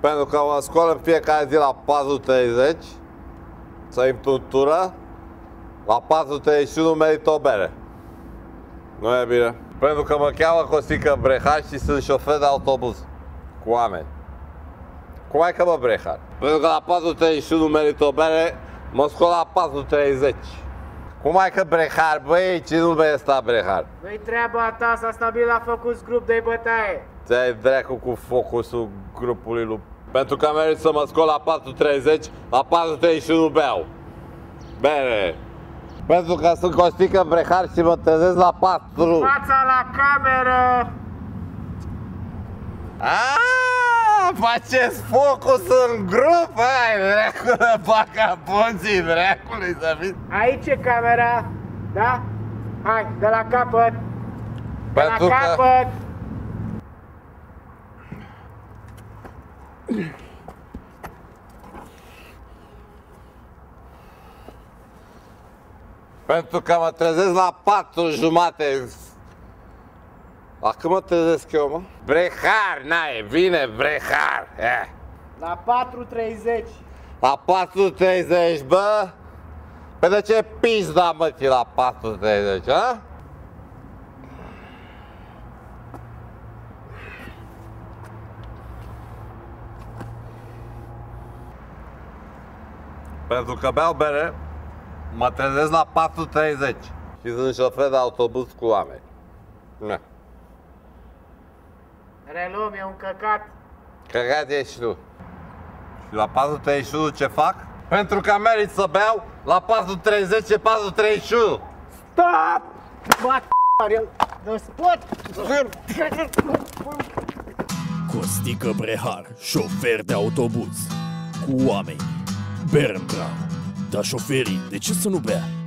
Pentru că mă scol în fiecare zi la 4:30 să intru în tură. La 4:31 merit o bere. Nu e bine. Pentru că mă cheamă Costică Brehar și sunt șofer de autobuz cu oameni. Cum ai că mă Brehar? Pentru că la 4:31 merit o bere, mă scol la 4:30. Cum ai că Brehar, băi, ce nume e ăsta Brehar? Nu-i treaba ta, s-a stabilit la focus grup de bătaie. Ți-ai dracu cu focusul grupului lui. Pentru că merit să mă scol la 4:30, la 4:31 beau bere. Pentru că sunt Costică Brehar și mă trezesc la 4. Fața la cameră! Aaaa, faceți focus în grup, hai, dracule, vagabonții, dracului, să fiți. Aici e camera, da? Hai, de la capăt! De Pentru la că... capăt! Pentru că mă trezesc la 4:30. La când mă trezesc eu, mă? Brehar, n-ai, vine Brehar. La 4:30. La 4:30, bă? Pe de ce pizda, mă, ți la 4:30, a? Pentru că beau bere, mă trezesc la 4:30 și sunt șofer de autobuz cu oameni. Na. Reluăm, e un căcat. Căcat ești tu. Și la 4:31 ce fac? Pentru că merit să beau, la 4:30 e 4:31. Stop! Bat el de spot! Costică Brehar, șofer de autobuz cu oameni. Bere în gram. Dar șoferii, de ce să nu bea?